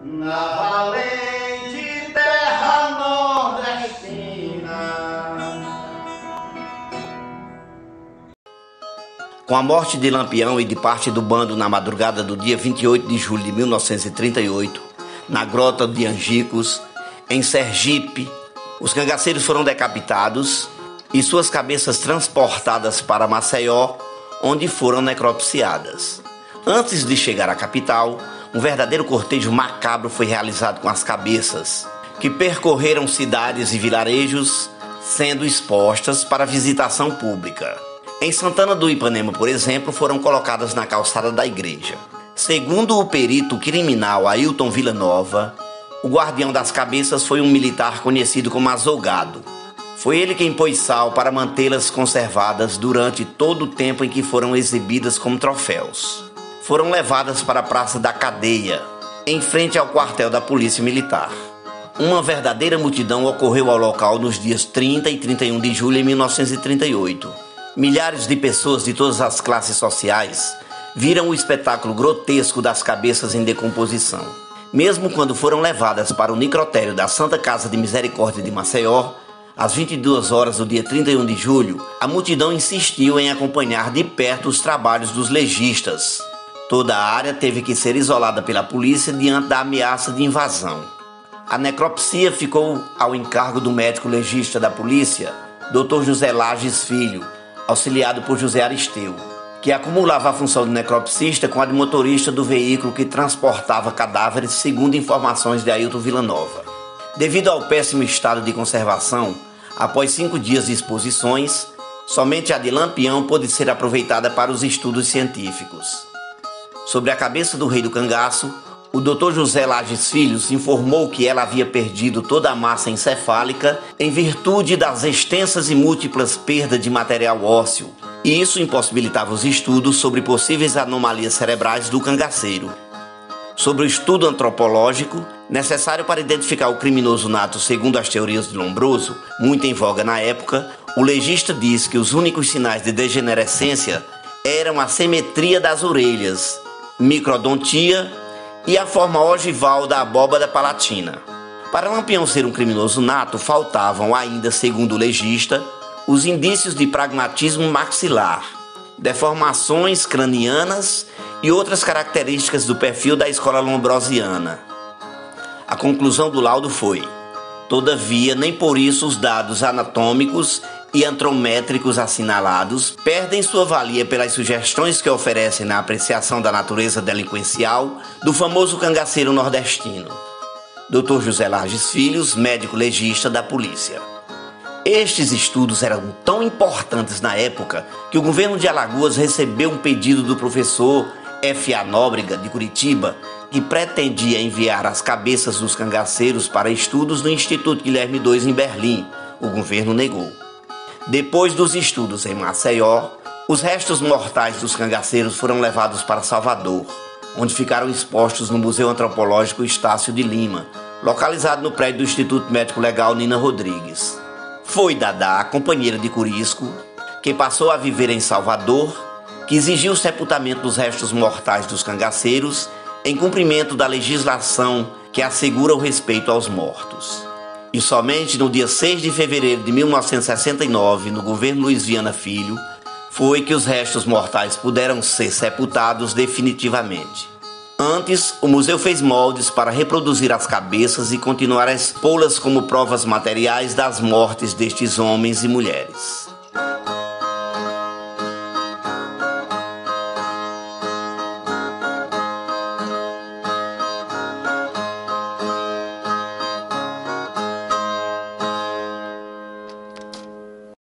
na valente terra nordestina. Com a morte de Lampião e de parte do bando na madrugada do dia 28 de julho de 1938, na grota de Angicos, em Sergipe, os cangaceiros foram decapitados e suas cabeças transportadas para Maceió, onde foram necropsiadas. Antes de chegar à capital, um verdadeiro cortejo macabro foi realizado com as cabeças, que percorreram cidades e vilarejos, sendo expostas para visitação pública. Em Santana do Ipanema, por exemplo, foram colocadas na calçada da igreja. Segundo o perito criminal Ailton Villanova, o guardião das cabeças foi um militar conhecido como Azogado. Foi ele quem pôs sal para mantê-las conservadas durante todo o tempo em que foram exibidas como troféus. Foram levadas para a Praça da Cadeia, em frente ao quartel da Polícia Militar. Uma verdadeira multidão ocorreu ao local nos dias 30 e 31 de julho de 1938. Milhares de pessoas de todas as classes sociais viram o espetáculo grotesco das cabeças em decomposição. Mesmo quando foram levadas para o necrotério da Santa Casa de Misericórdia de Maceió, às 22 horas do dia 31 de julho, a multidão insistiu em acompanhar de perto os trabalhos dos legistas. Toda a área teve que ser isolada pela polícia diante da ameaça de invasão. A necropsia ficou ao encargo do médico legista da polícia, Dr. José Lages Filho, auxiliado por José Aristeu, que acumulava a função de necropsista com a de motorista do veículo que transportava cadáveres, segundo informações de Ailton Villanova. Devido ao péssimo estado de conservação, após 5 dias de exposições, somente a de Lampião pôde ser aproveitada para os estudos científicos. Sobre a cabeça do rei do cangaço, o Dr. José Lages Filho informou que ela havia perdido toda a massa encefálica em virtude das extensas e múltiplas perdas de material ósseo, e isso impossibilitava os estudos sobre possíveis anomalias cerebrais do cangaceiro. Sobre o estudo antropológico, necessário para identificar o criminoso nato segundo as teorias de Lombroso, muito em voga na época, o legista diz que os únicos sinais de degenerescência eram a simetria das orelhas, microdontia e a forma ogival da abóbada palatina. Para Lampião ser um criminoso nato, faltavam ainda, segundo o legista, os indícios de pragmatismo maxilar, deformações cranianas e outras características do perfil da escola lombrosiana. A conclusão do laudo foi: todavia, nem por isso os dados anatômicos e antrométricos assinalados perdem sua valia pelas sugestões que oferecem na apreciação da natureza delinquencial do famoso cangaceiro nordestino. Dr. José Lages Filho, médico legista da polícia. Estes estudos eram tão importantes na época que o governo de Alagoas recebeu um pedido do professor F.A. Nóbrega, de Curitiba, que pretendia enviar as cabeças dos cangaceiros para estudos no Instituto Guilherme II em Berlim. O governo negou. Depois dos estudos em Maceió, os restos mortais dos cangaceiros foram levados para Salvador, onde ficaram expostos no Museu Antropológico Estácio de Lima, localizado no prédio do Instituto Médico Legal Nina Rodrigues. Foi Dadá, companheira de Curisco, que passou a viver em Salvador, que exigiu o sepultamento dos restos mortais dos cangaceiros em cumprimento da legislação que assegura o respeito aos mortos. E somente no dia 6 de fevereiro de 1969, no governo Luiz Viana Filho, foi que os restos mortais puderam ser sepultados definitivamente. Antes, o museu fez moldes para reproduzir as cabeças e continuar a expô-las como provas materiais das mortes destes homens e mulheres.